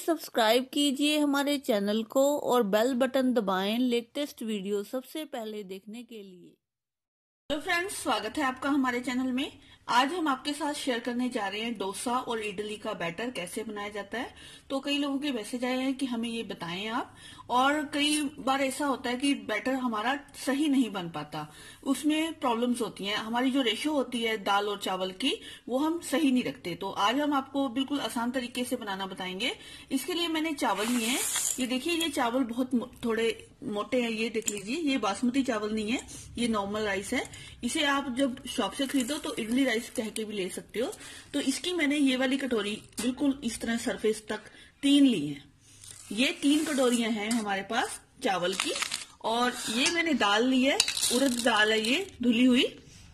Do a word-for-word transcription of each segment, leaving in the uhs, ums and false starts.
Subscribe कीजिए हमारे channel को और बेल बटन दबाएं लेटेस्ट वीडियो सबसे पहले देखने के लिए। हेलो फ्रेंड्स, स्वागत है आपका हमारे चैनल में। आज हम आपके साथ शेयर करने जा रहे हैं डोसा और इडली का बैटर कैसे बनाया जाता है। तो कई लोगों के मैसेज आए हैं कि हमें ये बताएं आप, और कई बार ऐसा होता है कि बैटर हमारा सही नहीं बन पाता, उसमें प्रॉब्लम्स होती हैं। हमारी जो रेशो होती है दाल और चावल की, वो हम सही नहीं रखते। तो आज हम आपको बिल्कुल आसान तरीके से बनाना बताएंगे। इसके लिए मैंने चावल लिए हैं। ये देखिए, ये चावल बहुत थोड़े मोटे हैं। ये देख लीजिए, ये बासमती चावल नहीं है, ये नॉर्मल राइस है। इसे आप जब शॉप से खरीदो तो इडली राइस कह के भी ले सकते हो। तो इसकी मैंने ये वाली कटोरी बिल्कुल इस तरह सरफेस तक तीन ली है। ये तीन कटोरियां हैं हमारे पास चावल की। और ये मैंने दाल ली है, उड़द दाल है ये धुली हुई।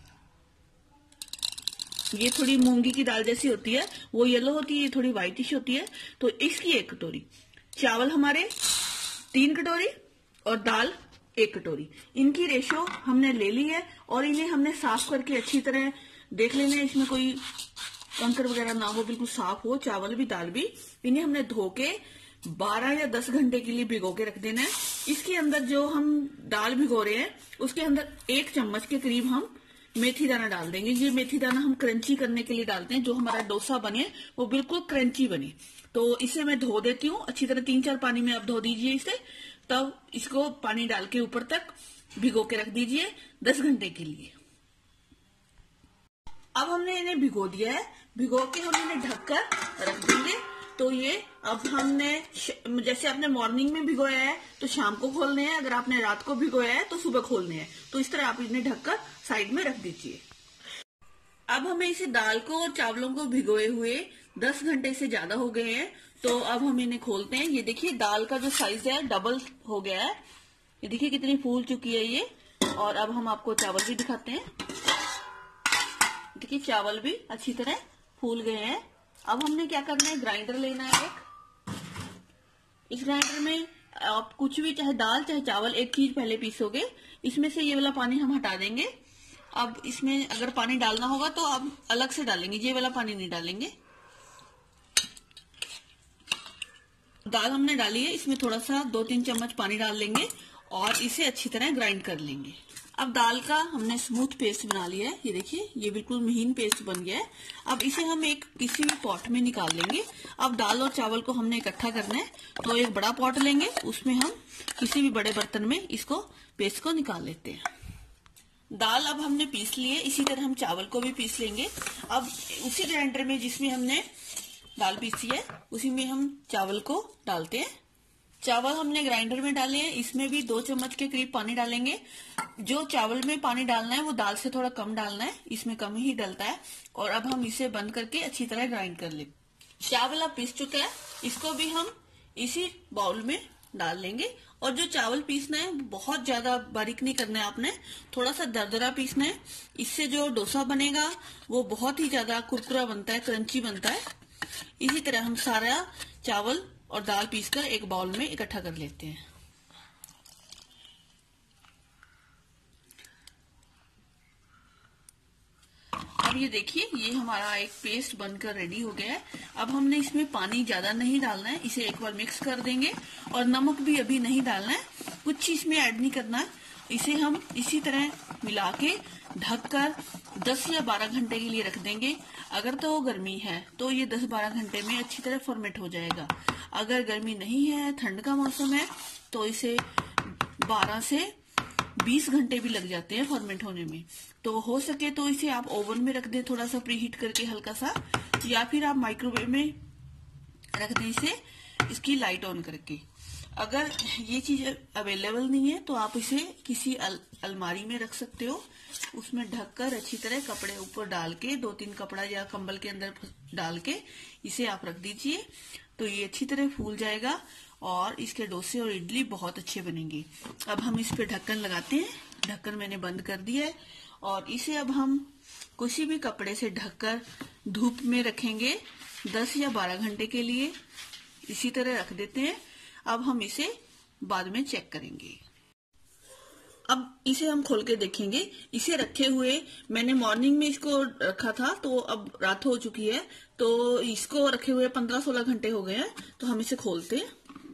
ये थोड़ी मूंगी की दाल जैसी होती है, वो येलो होती है, ये थोड़ी व्हाइटिश होती है। तो इसकी एक कटोरी चावल, हमारे तीन कटोरी, और दाल एक कटोरी। इनकी रेशो हमने ले ली है और इन्हें हमने साफ करके अच्छी तरह देख लेना है, इसमें कोई कंकड़ वगैरह ना हो, बिल्कुल साफ हो चावल भी दाल भी। इन्हें हमने धो के बारह या दस घंटे के लिए भिगो के रख देना है। इसके अंदर जो हम दाल भिगो रहे हैं उसके अंदर एक चम्मच के करीब हम मेथी दाना डाल देंगे। ये मेथी दाना हम क्रंची करने के लिए डालते हैं, जो हमारा डोसा बने वो बिल्कुल क्रंची बने। तो इसे मैं धो देती हूँ अच्छी तरह, तीन चार पानी में आप धो दीजिए इसे। तब इसको पानी डाल के ऊपर तक भिगो के रख दीजिए दस घंटे के लिए। अब हमने इन्हें भिगो दिया है, भिगो के हम इन्हें ढककर रख देंगे। तो ये अब हमने, जैसे आपने मॉर्निंग में भिगोया है तो शाम को खोलने हैं, अगर आपने रात को भिगोया है तो सुबह खोलने हैं। तो इस तरह आप इन्हें ढककर साइड में रख दीजिए। अब हमें इसे दाल को और चावलों को भिगोए हुए दस घंटे से ज्यादा हो गए हैं। तो अब हम इन्हें खोलते हैं। ये देखिए, दाल का जो साइज है डबल हो गया है। ये देखिए कितनी फूल चुकी है ये। और अब हम आपको चावल भी दिखाते हैं। देखिए, चावल भी अच्छी तरह फूल गए हैं। अब हमने क्या करना है, ग्राइंडर लेना है एक। इस ग्राइंडर में आप कुछ भी, चाहे दाल चाहे चावल, एक चीज पहले पीसोगे। इसमें से ये वाला पानी हम हटा देंगे। अब इसमें अगर पानी डालना होगा तो आप अलग से डालेंगे, ये वाला पानी नहीं डालेंगे। दाल हमने डाली है, इसमें थोड़ा सा दो तीन चम्मच पानी डाल लेंगे और इसे अच्छी तरह ग्राइंड कर लेंगे। अब दाल का हमने स्मूथ पेस्ट बना लिया है। ये देखिए, ये बिल्कुल महीन पेस्ट बन गया है। अब इसे हम एक किसी भी पॉट में निकाल लेंगे। अब दाल और चावल को हमने इकट्ठा करना है, तो एक बड़ा पॉट लेंगे, उसमें हम किसी भी बड़े बर्तन में इसको पेस्ट को निकाल लेते हैं। दाल अब हमने पीस ली है, इसी तरह हम चावल को भी पीस लेंगे। अब उसी ग्राइंडर में जिसमें हमने दाल पीसी है उसी में हम चावल को डालते हैं। चावल हमने ग्राइंडर में डाले हैं, इसमें भी दो चम्मच के करीब पानी डालेंगे। जो चावल में पानी डालना है वो दाल से थोड़ा कम डालना है, इसमें कम ही डलता है। और अब हम इसे बंद करके अच्छी तरह ग्राइंड कर ले। चावल अब पीस चुका है, इसको भी हम इसी बाउल में डाल लेंगे। और जो चावल पीसना है बहुत ज्यादा बारीक नहीं करना है आपने, थोड़ा सा दरदरा पीसना है। इससे जो डोसा बनेगा वो बहुत ही ज्यादा कुरकुरा बनता है, क्रंची बनता है। इसी तरह हम सारा चावल और दाल पीसकर एक बाउल में इकट्ठा कर लेते हैं। अब ये देखिए, ये हमारा एक पेस्ट बनकर रेडी हो गया है। अब हमने इसमें पानी ज्यादा नहीं डालना है, इसे एक बार मिक्स कर देंगे। और नमक भी अभी नहीं डालना है, कुछ चीज में ऐड नहीं करना है। इसे हम इसी तरह मिला के ढककर दस या बारह घंटे के लिए रख देंगे। अगर तो गर्मी है तो ये दस बारह घंटे में अच्छी तरह फर्मेंट हो जाएगा। अगर गर्मी नहीं है, ठंड का मौसम है, तो इसे बारह से बीस घंटे भी लग जाते हैं फर्मेंट होने में। तो हो सके तो इसे आप ओवन में रख दें, थोड़ा सा प्रीहीट करके हल्का सा, या फिर आप माइक्रोवेव में रख दें इसे, इसकी लाइट ऑन करके। अगर ये चीज अवेलेबल नहीं है तो आप इसे किसी अल, अलमारी में रख सकते हो, उसमें ढककर अच्छी तरह कपड़े ऊपर डाल के, दो तीन कपड़ा या कंबल के अंदर डाल के इसे आप रख दीजिए। तो ये अच्छी तरह फूल जाएगा और इसके डोसे और इडली बहुत अच्छे बनेंगे। अब हम इस पे ढक्कन लगाते हैं। ढक्कन मैंने बंद कर दिया है और इसे अब हम किसी भी कपड़े से ढककर धूप में रखेंगे दस या बारह घंटे के लिए। इसी तरह रख देते हैं। अब हम इसे बाद में चेक करेंगे। अब इसे हम खोल के देखेंगे। इसे रखे हुए मैंने मॉर्निंग में इसको रखा था, तो अब रात हो चुकी है, तो इसको रखे हुए पंद्रह सोलह घंटे हो गए हैं, तो हम इसे खोलते हैं।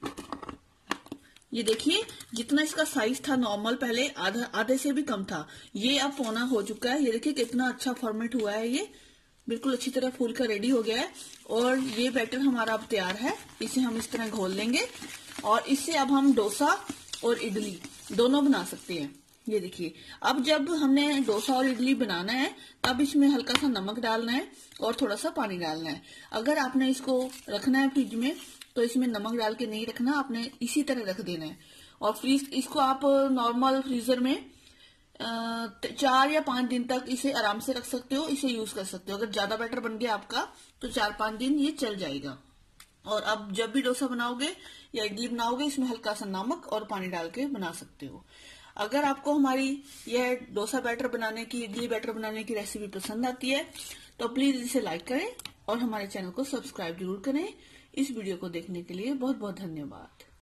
ये देखिए जितना इसका साइज था नॉर्मल पहले आधा आधे से भी कम था, ये अब पौना हो चुका है। ये देखिए कितना अच्छा फॉर्मेट हुआ है, ये बिल्कुल अच्छी तरह फूल का रेडी हो गया है। और ये बैटर हमारा अब तैयार है। इसे हम इस तरह घोल लेंगे और इससे अब हम डोसा और इडली दोनों बना सकते हैं। ये देखिए अब जब हमने डोसा और इडली बनाना है तब इसमें हल्का सा नमक डालना है और थोड़ा सा पानी डालना है। अगर आपने इसको रखना है फ्रिज में तो इसमें नमक डाल के नहीं रखना, आपने इसी तरह रख देना है। और फ्रीज इसको आप नॉर्मल फ्रीजर में चार या पांच दिन तक इसे आराम से रख सकते हो, इसे यूज कर सकते हो। अगर ज्यादा बैटर बन गया आपका तो चार पांच दिन ये चल जाएगा। और अब जब भी डोसा बनाओगे या इडली बनाओगे इसमें हल्का सा नमक और पानी डाल के बना सकते हो। अगर आपको हमारी यह डोसा बैटर बनाने की, इडली बैटर बनाने की रेसिपी पसंद आती है तो प्लीज इसे लाइक करें और हमारे चैनल को सब्सक्राइब जरूर करें। इस वीडियो को देखने के लिए बहुत बहुत धन्यवाद।